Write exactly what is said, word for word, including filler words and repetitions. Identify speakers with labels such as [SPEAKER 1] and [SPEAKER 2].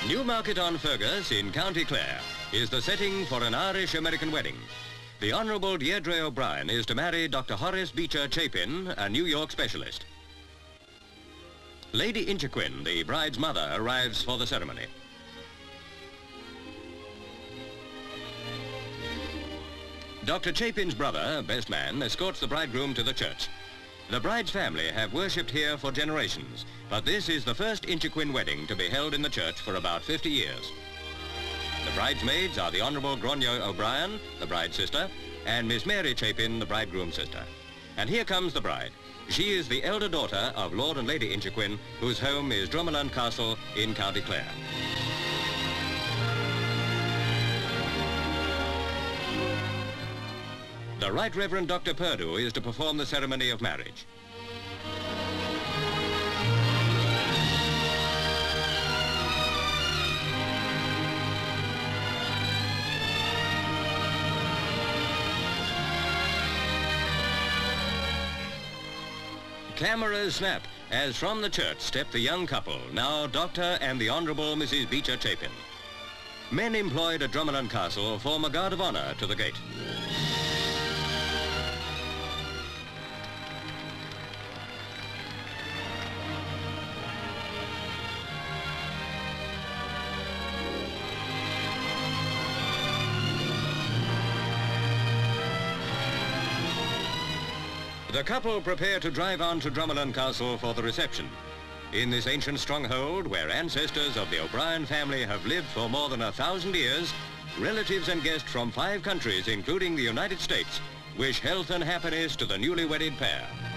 [SPEAKER 1] Newmarket-on-Fergus in County Clare is the setting for an Irish-American wedding. The Honourable Deirdre O'Brien is to marry Doctor Horace Beecher Chapin, a New York specialist. Lady Inchiquin, the bride's mother, arrives for the ceremony. Doctor Chapin's brother, best man, escorts the bridegroom to the church. The bride's family have worshipped here for generations, but this is the first Inchiquin wedding to be held in the church for about fifty years. The bridesmaids are the Honourable Gronyo O'Brien, the bride's sister, and Miss Mary Chapin, the bridegroom's sister. And here comes the bride. She is the elder daughter of Lord and Lady Inchiquin, whose home is Drummerland Castle in County Clare. The Right Reverend Doctor Purdue is to perform the ceremony of marriage. Cameras snap as from the church step the young couple, now Doctor and the Honourable Missus Beecher Chapin. Men employed at Drummerland Castle form a guard of honour to the gate. The couple prepare to drive on to Drummerland Castle for the reception. In this ancient stronghold, where ancestors of the O'Brien family have lived for more than a thousand years, relatives and guests from five countries, including the United States, wish health and happiness to the newly wedded pair.